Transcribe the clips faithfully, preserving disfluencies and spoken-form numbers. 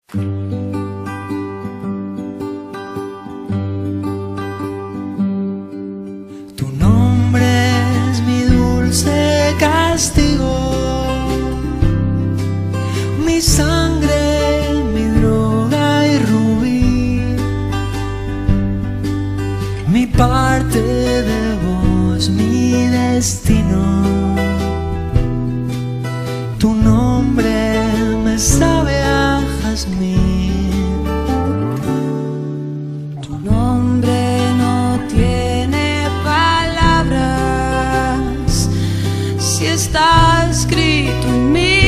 Tu nombre es mi dulce castigo, mi sangre, mi droga y rubí, mi parte de vos, mi destino. Tu nombre me sabe a jazmín. Tu nombre no tiene palabras, si está escrito en mi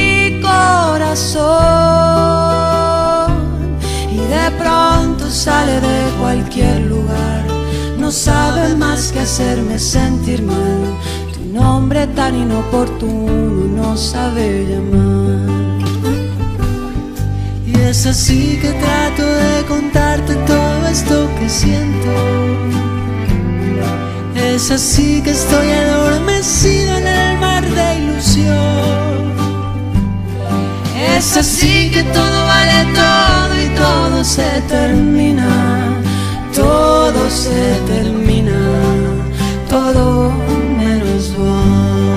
corazón, y de pronto sale de cualquier lugar. No sabe más que hacerme sentir mal. Tu nombre tan inoportuno no sabe llamar. Y es así que trato de contarte todo esto que siento. Es así que estoy adormecido en el mar de ilusión. Es así que todo vale todo y todo se termina. Todo se termina, todo menos vos.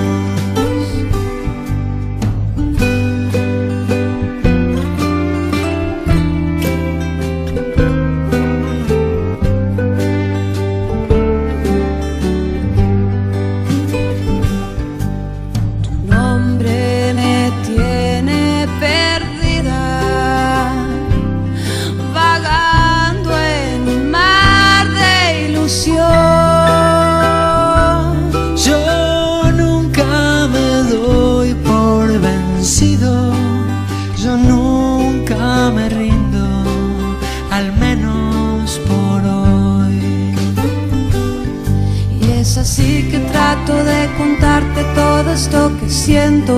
Tu nombre me tiene perdida, vagando en un mar de ilusión. Yo nunca me doy por vencido, yo nunca me rindo, al menos por hoy. Y es así que trato de contarte todo esto que siento.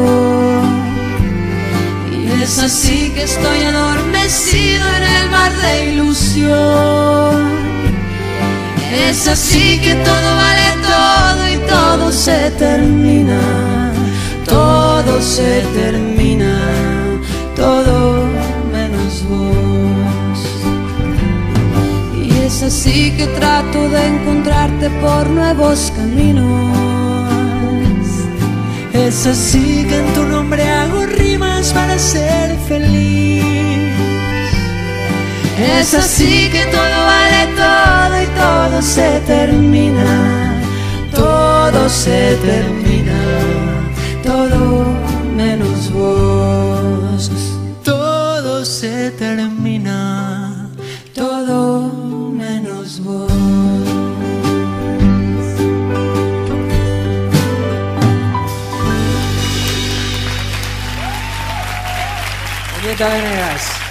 Y es así que estoy adormecido en el mar de ilusión. Es así que todo vale todo y todo se termina. Todo se termina, todo menos vos. Y es así que trato de encontrarte por nuevos caminos. Es así que en tu nombre hago rimas para ser feliz. Es así que todo vale todo y todo se termina. Todo se termina, todo menos vos. Todo se termina, Todo menos vos. Julieta Venegas.